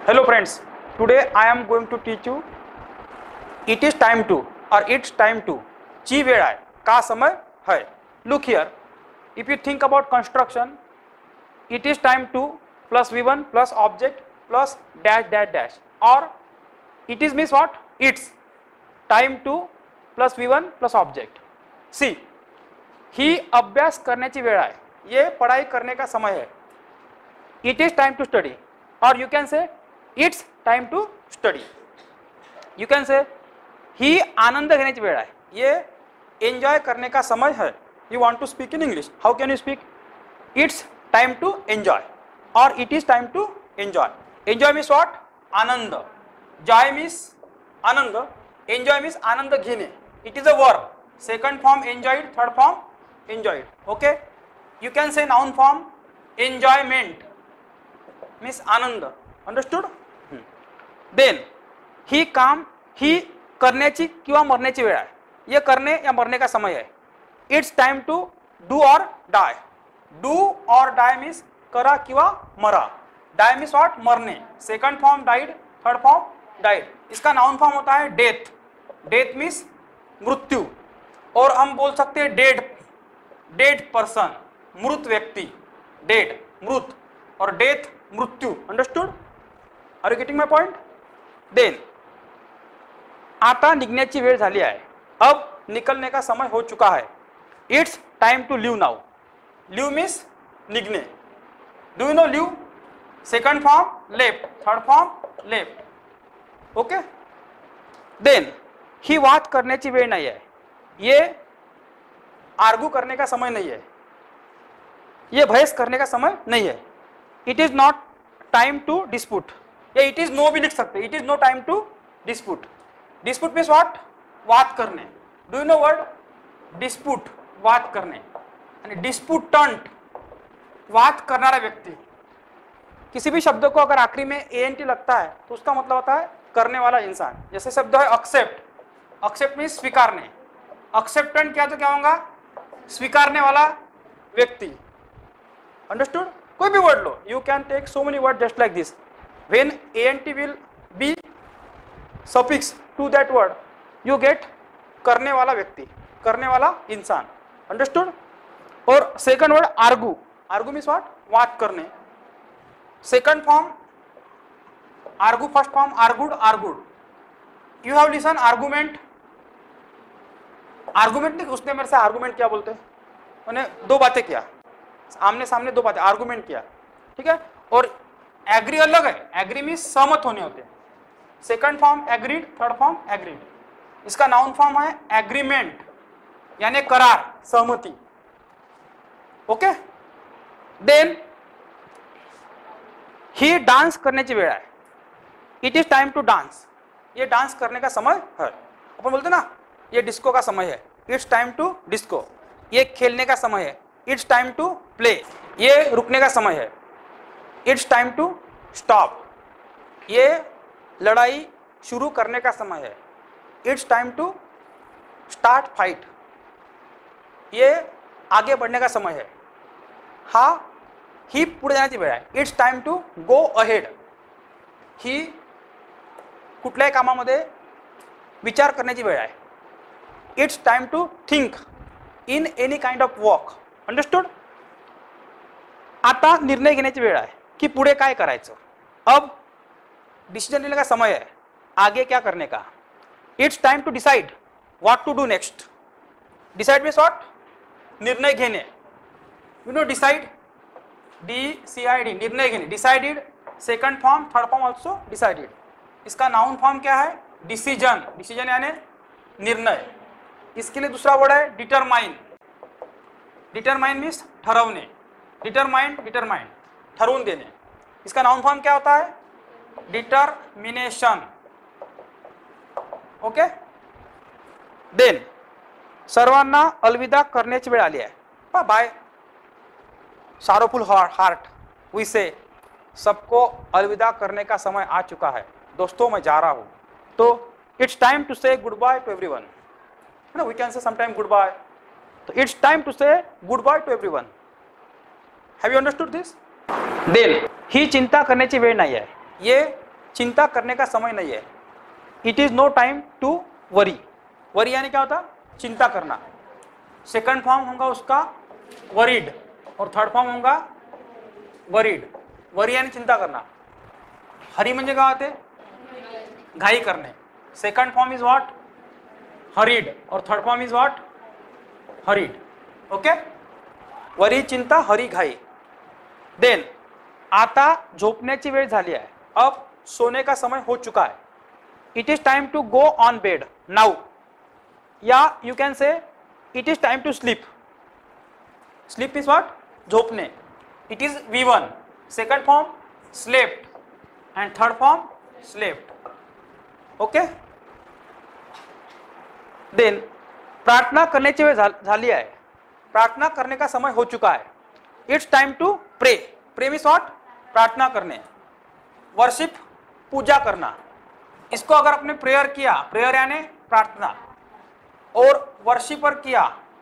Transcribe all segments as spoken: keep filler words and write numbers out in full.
Hello friends, today I am going to teach you it is time to or it's time to ची वेळ आहे का समय है. Look here, if you think about construction, it is time to plus V one plus object plus dash dash dash or it is means what? It's time to plus V one plus object. See, ही अभ्यास करण्याची वेळ आहे, ये पढ़ाई करने का समय है. It is time to study or you can say it's time to study. You can say ही आनंद घेण्याची वेळ आहे, ये एन्जॉय करने का समय है. You want to speak in English, how can you speak? It's time to enjoy or it is time to enjoy. Enjoy means what? Anand. Joy means Anand. Enjoy means आनंद घेणे. It is a verb. Second form enjoyed, third form enjoyed. Okay? You can say noun form enjoyment means Anand. Understood? hmm. Then ही काम ही करण्याची किंवा मरण्याची वेळ आहे, ये करने या मरने का समय है. It's time to do or die. Do or die means करा किंवा मरा. Die means what? मरने. Second form died, third form died. इसका नाउन फॉर्म होता है डेथ. डेथ मीन्स मृत्यु. और हम बोल सकते हैं डेड, डेड पर्सन, मृत व्यक्ति. डेड मृत और डेथ मृत्यु. Understood? Are you getting my point? Then आता निघण्याची वेळ झाली आहे. अब निकलने का समय हो चुका है. It's time to leave now. Leave means निघणे. Do you know leave? Second form left, third form left. Okay. Then ही बात करण्याची वेळ नाही आहे, ये आर्ग्यू करने का समय नहीं है, ये बहस करने का समय नहीं है. It is not time to dispute, या इट इज नो भी लिख सकते. It is no time to dispute. Dispute means what? वाद करने. Do you know word dispute? वाद करने. आणि डिस्प्यूटंट वाद करनारा व्यक्ति. किसी भी शब्द को अगर आखिरी में ए एन टी लगता है तो उसका मतलब होता है करने वाला इंसान. जैसे शब्द है एक्सेप्ट. एक्सेप्ट मीन्स स्वीकारने. एक्सेप्टेंट क्या तो क्या होगा? स्वीकारने वाला व्यक्ति. अंडरस्टूड? कोई भी वर्ड लो, you can take so many word just like this. When A N T will be suffix to that word, you get करने वाला व्यक्ति, करने वाला इंसान. अंडरस्टूड? और second word argue. Argue means what? बात करने. Second form argue, first form argued, argued. You have listen argument. Argument नहीं, उसने मेरे से आर्गुमेंट क्या बोलते हैं, मैंने दो बातें किया, आमने सामने दो बातें, आर्गुमेंट किया. ठीक है. और एग्री अलग है. एग्री मीन्स सहमत होने होते हैं. Second form agreed, third form agreed. इसका नाउन फॉर्म है एग्रीमेंट, यानी करार, सहमति. ओके. देन ही डांस करण्याची वेळ आहे. It is time to dance. ये डांस करने का समय है. अपन बोलते ना ये डिस्को का समय है, इट्स टाइम टू डिस्को. ये खेलने का समय है, इट्स टाइम टू प्ले. ये रुकने का समय है, इट्स टाइम टू स्टॉप. ये लड़ाई शुरू करने का समय है, it's time to start fight. ये आगे बढ़ने का समय है. हा ही पुढे जाण्याची वेळ आहे. It's time to go ahead. ही कुठल्याही कामामध्ये विचार करण्याची वेळ आहे. It's time to think in any kind of work. Understood? आता निर्णय घेण्याची वेळ आहे की पुढे काय करायचं. अब डिसीजन लेने का समय है, आगे क्या करने का. It's time to decide what to do next. Decide means what? निर्णय घेणे. You know decide, D C I D, निर्णय घेणे. Decided second form, third form also decided. इसका नाउन फॉर्म क्या है? डिसीजन. डिसीजन यानी निर्णय. इसके लिए दूसरा वर्ड है डिटरमाइन. डिटरमाइन मीन्स ठरवणे. डिटरमाइन, डिटरमाइन ठरवून देणे. इसका नाउन फॉर्म क्या होता है? डिटरमिनेशन. ओके. देन सर्वांना अलविदा करण्याची वेळ आली आहे. बाय. सारोफुल हार्ट वी से सबको अलविदा करने का समय आ चुका है. दोस्तों मैं जा रहा हूं. तो it's time to say goodbye to everyone. No we can say sometime goodbye. तो it's time to say goodbye to everyone. Have you understood this? Then ही चिंता करण्याची वेळ नाही आहे, ये चिंता करने का समय नहीं है. It is no time to worry. Worry यानी क्या होता? चिंता करना. सेकंड फॉर्म होगा उसका वरीड और थर्ड फॉर्म होगा वरीड. वरी यानी चिंता करना. हरी म्हणजे काय होते? घाई करणे. Second form is what? Hurried और third form is what? Hurried. Okay. Worry चिंता, हरी घाई. देन आता झोपण्याची वेळ झाली आहे. अब सोने का समय हो चुका है. It is time to go on bed now. या you can say it is time to sleep. Sleep is what? झोपणे. It is V one. Second form slept and third form slept. Okay. Then प्रार्थना करण्याची वेळ झाली आहे. प्रार्थना करने का समय हो चुका है. It's time to pray. Pray means what? प्रार्थना करने. वर्शिप पूजा करना. इसको अगर आपने प्रेयर किया, प्रेयर यानी प्रार्थना, और वर्शिपर किया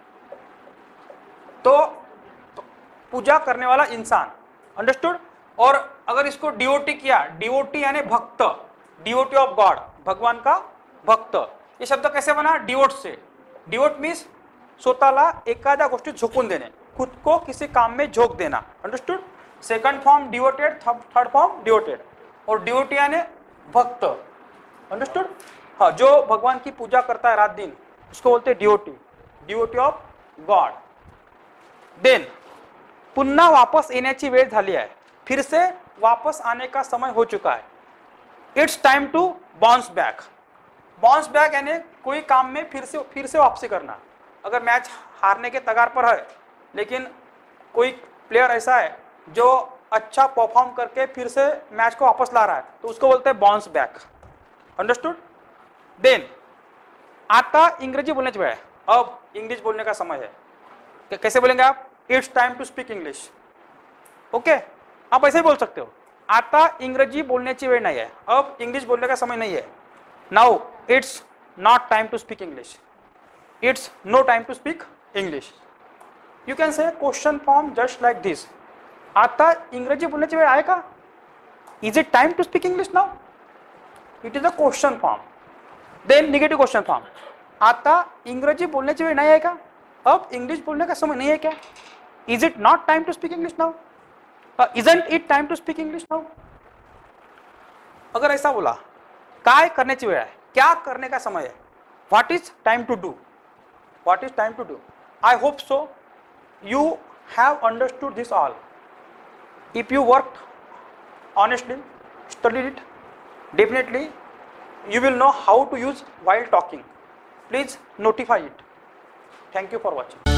तो पूजा करने वाला इंसान. अंडरस्टूड. और अगर इसको डिओटी किया, डिओटी यानी भक्त, डिओटी ऑफ गॉड, भगवान का भक्त. ये शब्द कैसे बना? डिवोट से. डिवोट मीन्स स्वतःला एखाद्या गोष्टीत झोकून देणे, खुद को किसी काम में झोंक देना. Understood. Second form devoted, third form devoted. और डिवोटी यानी भक्त. अंडरस्टूड. हाँ, जो भगवान की पूजा करता है रात दिन उसको बोलते हैं devotee, devotee of God. Then पुन्हा वापस येण्याची वेळ झाली आहे. फिर से वापस आने का समय हो चुका है. It's time to bounce back. Bounce back यानी कोई काम में फिर से फिर से वापसी करना. अगर मैच हारने के तगार पर है लेकिन कोई प्लेयर ऐसा है जो अच्छा परफॉर्म करके फिर से मैच को वापस ला रहा है तो उसको बोलते हैं बाउंस बैक. अंडरस्टूड. देन आता इंग्रजी बोलने वेळ है. अब इंग्लिश बोलने का समय है. कैसे बोलेंगे आप? It's time to speak English. Okay. आप ऐसे ही बोल सकते हो. आता इंग्रजी बोलण्याची वेळ नाही आहे. अब इंग्लिश बोलने का समय नहीं है. Now it's not time to speak English. It's no time to speak English. You can say question form just like this. आता इंग्रजी बोलण्याची वेळ आहे का? Is it time to speak English now? It is a question form. Then negative question form. आता इंग्रजी बोलण्याची वेळ नाही आहे का? अब इंग्लिश बोलने का समय नहीं है क्या? Is it not time to speak English now? Isn't it time to speak English now? अगर ऐसा बोला, काय करण्याची वेळ आहे, क्या करने का समय है, what is time to do, what is time to do. I hope so you have understood this all. If you worked honestly, studied it, definitely you will know how to use while talking. Please notify it. Thank you for watching.